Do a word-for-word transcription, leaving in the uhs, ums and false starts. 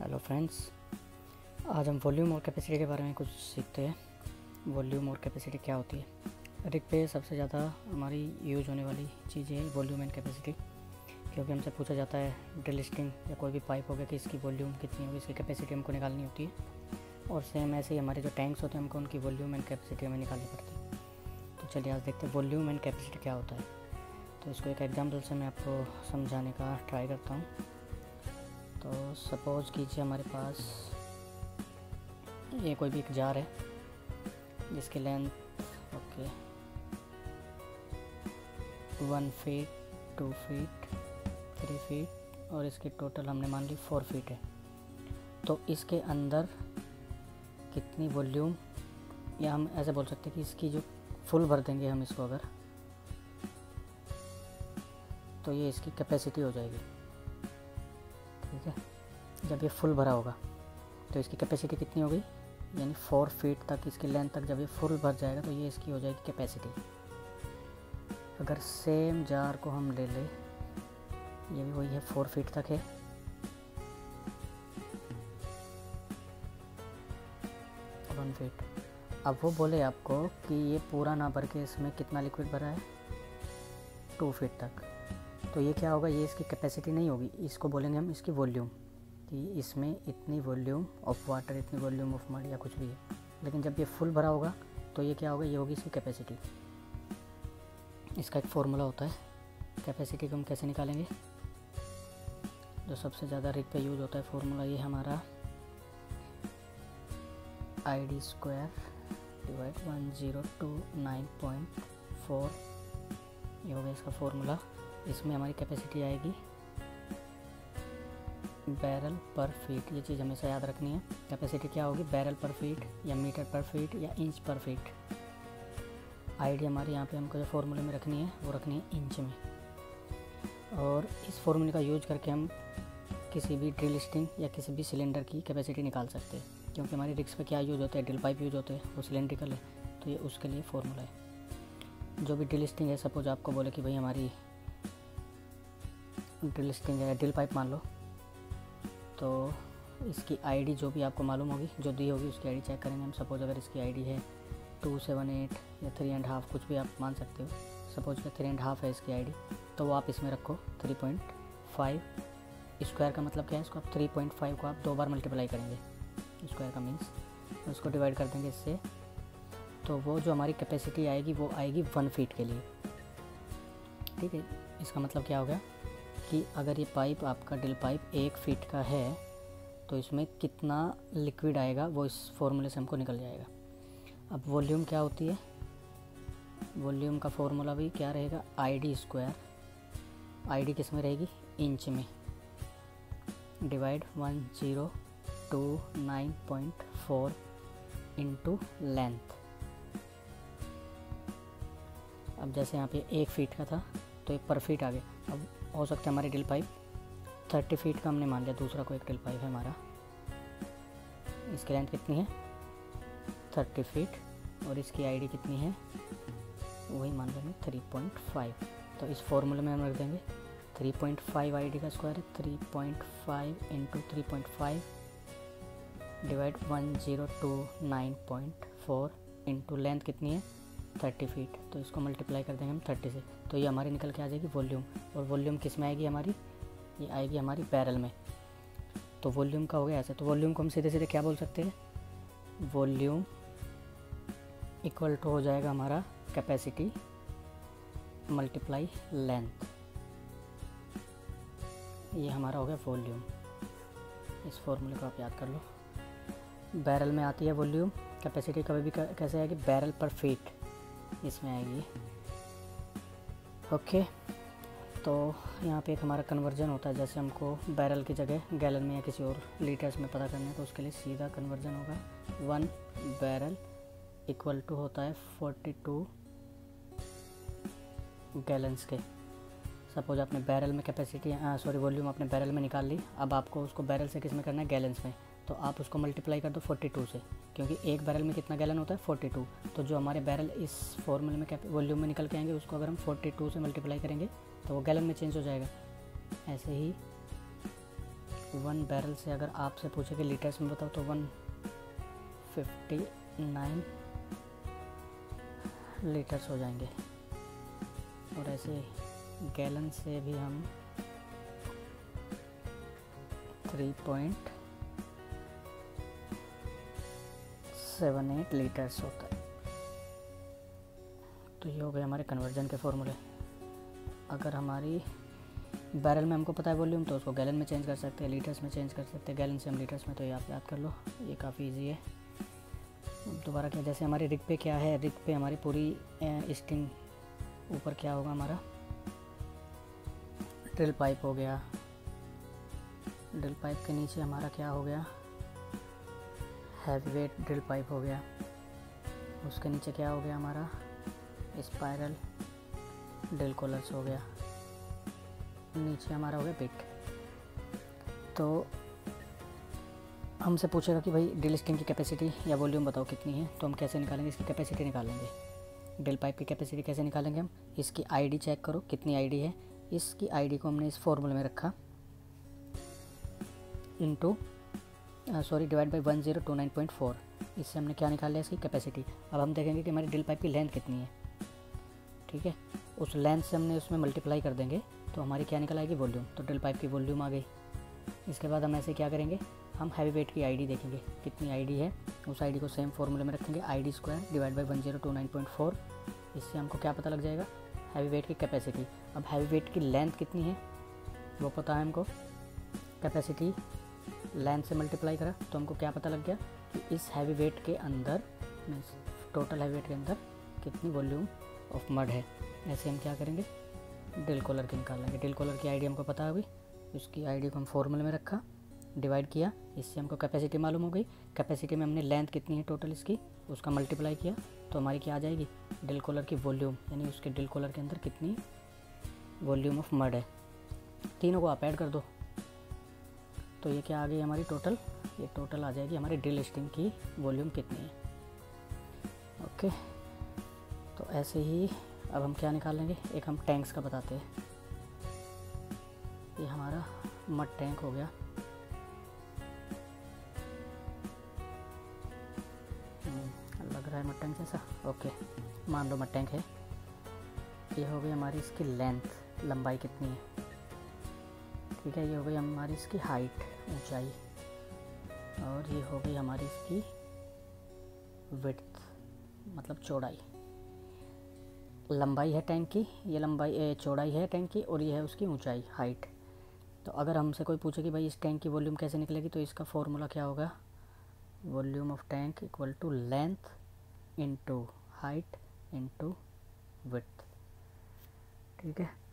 Hello friends, आज हम volume और कैपेसिटी के बारे में कुछ सीखते हैं। वॉल्यूम और कैपेसिटी क्या होती है। रिग पे सबसे ज़्यादा हमारी यूज होने वाली चीज़ है वॉल्यूम एंड कैपेसिटी, क्योंकि हमसे पूछा जाता है ड्रिल स्टिंग या कोई भी पाइप हो गया कि इसकी वॉल्यूम कितनी होगी, इसकी कैपेसिटी हमको निकालनी होती है। और सेम ऐसे ही हमारे जो टैंक्स होते हैं हमको उनकी वॉल्यूम एंड कैपेसिटी हमें निकालनी पड़ती है। तो चलिए आज देखते हैं वॉल्यूम एंड कैपेसिटी क्या होता है। तो इसको एक एग्जाम्पल से मैं आपको समझाने का ट्राई करता हूँ। तो सपोज़ कीजिए हमारे पास ये कोई भी एक जार है जिसकी length okay one feet two feet three feet और इसकी टोटल हमने मान ली फोर फीट है। तो इसके अंदर कितनी वॉल्यूम, या हम ऐसे बोल सकते हैं कि इसकी जो फुल भर देंगे हम इसको अगर, तो ये इसकी कैपेसिटी हो जाएगी। ठीक है, जब ये फुल भरा होगा तो इसकी कैपेसिटी कितनी होगी, यानी फोर फीट तक इसकी लेंथ तक जब ये फुल भर जाएगा तो ये इसकी हो जाएगी कैपेसिटी। अगर सेम जार को हम ले लें, ये भी वही है, फोर फीट तक है, वन फीट। अब वो बोले आपको कि ये पूरा ना भर के इसमें कितना लिक्विड भरा है, टू फीट तक। तो ये क्या होगा, ये इसकी कैपेसिटी नहीं होगी, इसको बोलेंगे हम इसकी वॉल्यूम, कि इसमें इतनी वॉल्यूम ऑफ वाटर, इतनी वॉल्यूम ऑफ मड या कुछ भी है। लेकिन जब ये फुल भरा होगा तो ये क्या होगा, ये होगी इसकी कैपेसिटी। इसका एक फॉर्मूला होता है कैपेसिटी को हम कैसे निकालेंगे, जो सबसे ज़्यादा रिग पे यूज होता है फॉर्मूला ये हमारा I D square divide one zero two nine point four, ये होगा इसका फॉर्मूला। इसमें हमारी कैपेसिटी आएगी बैरल पर फीट। ये चीज़ हमेशा याद रखनी है, कैपेसिटी क्या होगी, बैरल पर फीट या मीटर पर फीट या इंच पर फीट। आईडी हमारी यहाँ पे हमको जो फॉर्मूले में रखनी है वो रखनी है इंच में। और इस फॉर्मूले का यूज करके हम किसी भी ड्रिल स्टिंग या किसी भी सिलेंडर की कैपेसिटी निकाल सकते हैं, क्योंकि हमारी रिग्स पे क्या यूज होता है, ड्रिल पाइप यूज होते हैं, वो सिलेंड्रिकल है, तो ये उसके लिए फॉर्मूला है। जो भी ड्रिल स्टिंग है, सपोज आपको बोले कि भाई हमारी ड्रिल स्टिंग है, ड्रिल पाइप मान लो, तो इसकी आईडी जो भी आपको मालूम होगी, जो दी होगी उसकी आईडी चेक करेंगे हम। सपोज अगर इसकी आईडी है टू सेवन एट या थ्री एंड हाफ, कुछ भी आप मान सकते हो। सपोज कि थ्री एंड हाफ है इसकी आईडी, तो वो आप इसमें रखो थ्री पॉइंट फाइव। स्क्वायर का मतलब क्या है, इसको आप थ्री पॉइंट फाइव को आप दो बार मल्टीप्लाई करेंगे, स्क्वायर का मीन्स उसको डिवाइड कर देंगे इससे, तो वो जो हमारी कैपेसिटी आएगी वो आएगी वन फीट के लिए। ठीक है, इसका मतलब क्या हो गया कि अगर ये पाइप आपका ड्रिल पाइप एक फीट का है तो इसमें कितना लिक्विड आएगा वो इस फॉर्मूले से हमको निकल जाएगा। अब वॉल्यूम क्या होती है, वॉल्यूम का फॉर्मूला भी क्या रहेगा, I D square, I D किस में रहेगी, इंच में, divide one zero two nine point four into length. अब जैसे यहाँ पे एक फीट का था तो एक पर फीट आ गया। अब हो सकता है हमारी ड्रिल पाइप थर्टी फीट का हमने मान लिया, दूसरा कोई एक ड्रिल पाइप है हमारा, इसकी लेंथ कितनी है थर्टी फीट और इसकी आईडी कितनी है, वही मान लेंगे थ्री पॉइंट फाइव। तो इस फॉर्मूले में हम रख देंगे थ्री पॉइंट फाइव आईडी का स्क्वायर है, three point five into three point five divide one zero two nine point four into length कितनी है थर्टी फीट, तो इसको मल्टीप्लाई कर देंगे हम थर्टी से, तो ये हमारी निकल के आ जाएगी वॉल्यूम। और वॉल्यूम किस में आएगी हमारी, ये आएगी हमारी बैरल में। तो वॉल्यूम का हो गया ऐसे। तो वॉल्यूम को हम सीधे सीधे क्या बोल सकते हैं, वॉल्यूम इक्वल टू हो जाएगा हमारा कैपेसिटी मल्टीप्लाई लेंथ, ये हमारा हो गया वॉल्यूम। इस फॉर्मूले को आप याद कर लो। बैरल में आती है वॉल्यूम, कैपेसिटी कभी भी कैसे आएगी, बैरल पर फीट इसमें आएगी। ओके, तो यहाँ पे एक हमारा कन्वर्जन होता है, जैसे हमको बैरल की जगह गैलन में या किसी और लीटर्स में पता करना है तो उसके लिए सीधा कन्वर्जन होगा। वन बैरल इक्वल टू होता है फोर्टी टू गैलन्स के। सपोज आपने बैरल में कैपेसिटी सॉरी वॉल्यूम आपने बैरल में निकाल ली, अब आपको उसको बैरल से किस में करना है, गैलन्स में, तो आप उसको मल्टीप्लाई कर दो फोर्टी टू से, क्योंकि एक बैरल में कितना गैलन होता है फोर्टी टू। तो जो हमारे बैरल इस फॉर्मूले में वॉल्यूम में निकल के आएंगे उसको अगर हम फोर्टी टू से मल्टीप्लाई करेंगे तो वो गैलन में चेंज हो जाएगा। ऐसे ही वन बैरल से अगर आपसे पूछे कि लीटर्स में बताओ तो वन फिफ्टी नाइन लीटर्स हो जाएंगे। और ऐसे गैलन से भी हम three point seven eight litres होता है। तो ये हो गए हमारे कन्वर्जन के फॉर्मूले। अगर हमारी बैरल में हमको पता है वॉल्यूम तो उसको गैलन में चेंज कर सकते हैं, लीटर्स में चेंज कर सकते हैं, गैलन से हम लीटर्स में, तो ये आप याद कर लो, ये काफ़ी इजी है। दोबारा क्या, जैसे हमारी रिग पे क्या है, रिग पे हमारी पूरी स्टिंग, ऊपर क्या होगा हमारा ड्रिल पाइप हो गया, ड्रिल पाइप के नीचे हमारा क्या हो गया हैवी वेट ड्रिल पाइप हो गया, उसके नीचे क्या हो गया हमारा स्पाइरल ड्रिल कॉलर्स हो गया, नीचे हमारा हो गया बिट। तो हमसे पूछेगा कि भाई ड्रिल स्टिंग की कैपेसिटी या वॉल्यूम बताओ कितनी है, तो हम कैसे निकालेंगे, इसकी कैपेसिटी निकालेंगे। ड्रिल पाइप की कैपेसिटी कैसे निकालेंगे हम, इसकी आईडी चेक करो कितनी आईडी है, इसकी आईडी को हमने इस फॉर्मूले में रखा into sorry divide by one zero two nine point four, इससे हमने क्या निकाल लिया इसकी कैपेसिटी। अब हम देखेंगे कि हमारी ड्रिल पाइप की लेंथ कितनी है, ठीक है, उस लेंथ से हमने उसमें मल्टीप्लाई कर देंगे तो हमारी क्या निकल आएगी वॉल्यूम, तो ड्रिल पाइप की वॉल्यूम आ गई। इसके बाद हम ऐसे क्या करेंगे, हम हैवी वेट की आईडी देखेंगे कितनी आईडी है, उस आईडी को सेम फॉर्मूले में रखेंगे, ID square divide by one zero two nine point four, इससे हमको क्या पता लग जाएगा हैवी वेट की कैपेसिटी। अब हैवी वेट की लेंथ कितनी है वो पता है हमको, कैपेसिटी लेंथ से मल्टीप्लाई करा तो हमको क्या पता लग गया कि इस हैवी वेट के अंदर, मीन्स टोटल हैवी वेट के अंदर कितनी वॉल्यूम ऑफ मड है। ऐसे हम क्या करेंगे ड्रिल कॉलर की निकाल लेंगे। ड्रिल कॉलर की आईडी हमको पता होगी, उसकी आईडी को हम फॉर्मूले में रखा, डिवाइड किया, इससे हमको कैपेसिटी मालूम हो गई। कैपेसिटी में हमने लेंथ कितनी है टोटल इसकी उसका मल्टीप्लाई किया तो हमारी क्या आ जाएगी ड्रिल कॉलर की वॉल्यूम, यानी उसके ड्रिल कॉलर के अंदर कितनी वॉल्यूम ऑफ मड है। तीनों को आप ऐड कर दो तो ये क्या आ गई हमारी टोटल, ये टोटल आ जाएगी हमारी ड्रिल स्टिंग की वॉल्यूम कितनी है। ओके, तो ऐसे ही अब हम क्या निकालेंगे, एक हम टैंक्स का बताते हैं। ये हमारा मड टैंक हो गया, लग रहा है मड टैंक जैसा, ओके मान लो मड टैंक है। ये हो गई हमारी इसकी लेंथ, लंबाई कितनी है, ठीक है, ये हो गई हमारी इसकी हाइट ऊंचाई, और ये हो गई हमारी इसकी विड्थ मतलब चौड़ाई। लंबाई है टैंक की, ये लंबाई चौड़ाई है टैंक की, और ये है उसकी ऊंचाई हाइट। तो अगर हमसे कोई पूछे कि भाई इस टैंक की वॉल्यूम कैसे निकलेगी तो इसका फॉर्मूला क्या होगा, volume of tank equal to length into height into width, ठीक है।